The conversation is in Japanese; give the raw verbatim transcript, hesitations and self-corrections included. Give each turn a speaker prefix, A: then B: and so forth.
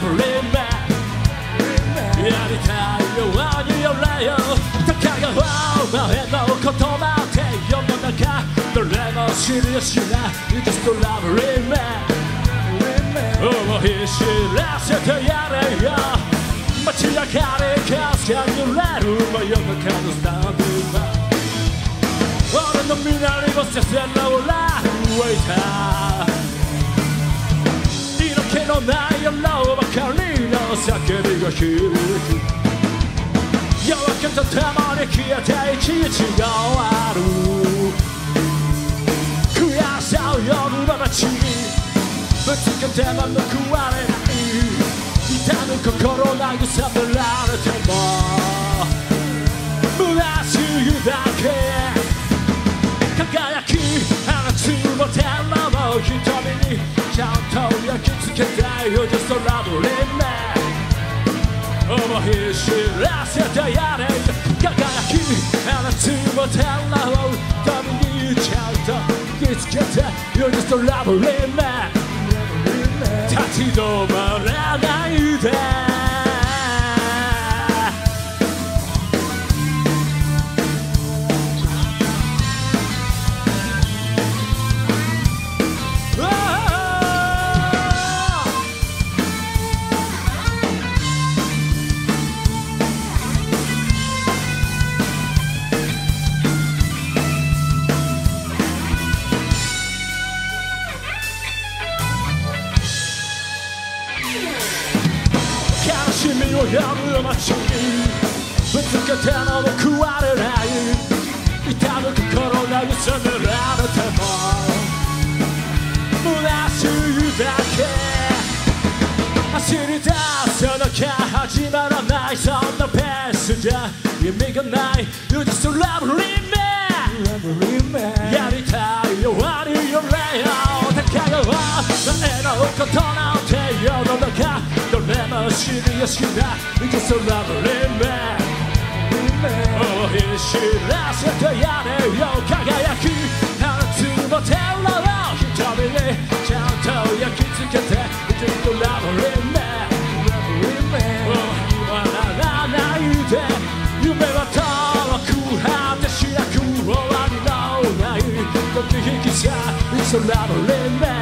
A: ブリーマンやりたいようにやれよたかが前のことなんて世の中誰も知りやしない Just a lovely man 思い知らせてやれよ街明かりかすかに揺れる真夜中のスタンドバー俺の身なりをさせられ動いた色気のない夜ばかりの叫びが響く夜明けとともに消えて一日が終わる悔しさを夜の街にぶつけても報われない痛む心慰められても虚しいだけ輝き放つもてらも瞳にちゃんと焼き付けたいよ Just a lovely man 思い知らせてやれ輝き放つもてらを瞳にちゃんと焼き付けたいよ Just a lovely man 立ち止まらないで君を夜の街にぶつけても報われない痛む心慰められても虚しいだけ走り出さなきゃ始まらないそんなペースじゃ意味がない You just a lovely man やりたいようにやれよたかが前のことなんて世の中誰も知りやしない Just a lovely man 思い知らせてやれよ輝き放つもてらを瞳にちゃんと焼き付けて Just a lovely man 笑わないで夢は遠く果てしなく終わりのないドキドキさ Just a lovely man